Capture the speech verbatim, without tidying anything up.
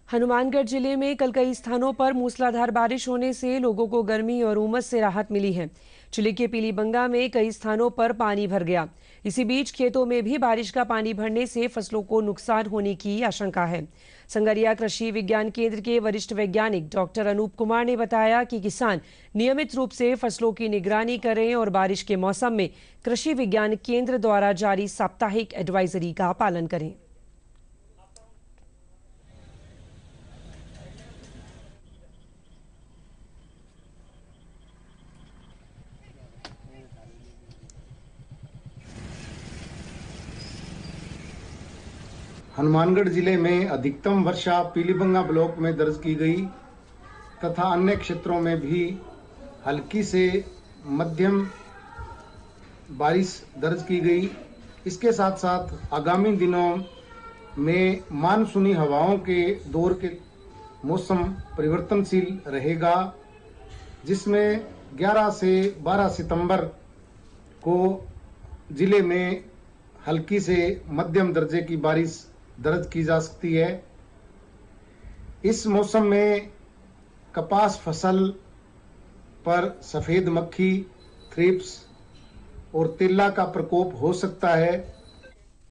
हनुमानगढ़ जिले में कल कई स्थानों पर मूसलाधार बारिश होने से लोगों को गर्मी और उमस से राहत मिली है। जिले के पीलीबंगा में कई स्थानों पर पानी भर गया। इसी बीच खेतों में भी बारिश का पानी भरने से फसलों को नुकसान होने की आशंका है। संगरिया कृषि विज्ञान केंद्र के वरिष्ठ वैज्ञानिक डॉक्टर अनूप कुमार ने बताया कि किसान नियमित रूप से फसलों की निगरानी करें और बारिश के मौसम में कृषि विज्ञान केंद्र द्वारा जारी साप्ताहिक एडवाइजरी का पालन करें। हनुमानगढ़ जिले में अधिकतम वर्षा पीलीबंगा ब्लॉक में दर्ज की गई तथा अन्य क्षेत्रों में भी हल्की से मध्यम बारिश दर्ज की गई। इसके साथ साथ आगामी दिनों में मानसूनी हवाओं के दौर के मौसम परिवर्तनशील रहेगा, जिसमें ग्यारह से बारह सितंबर को जिले में हल्की से मध्यम दर्जे की बारिश दर्ज की जा सकती है। इस मौसम में कपास फसल पर सफ़ेद मक्खी, थ्रिप्स और तेला का प्रकोप हो सकता है।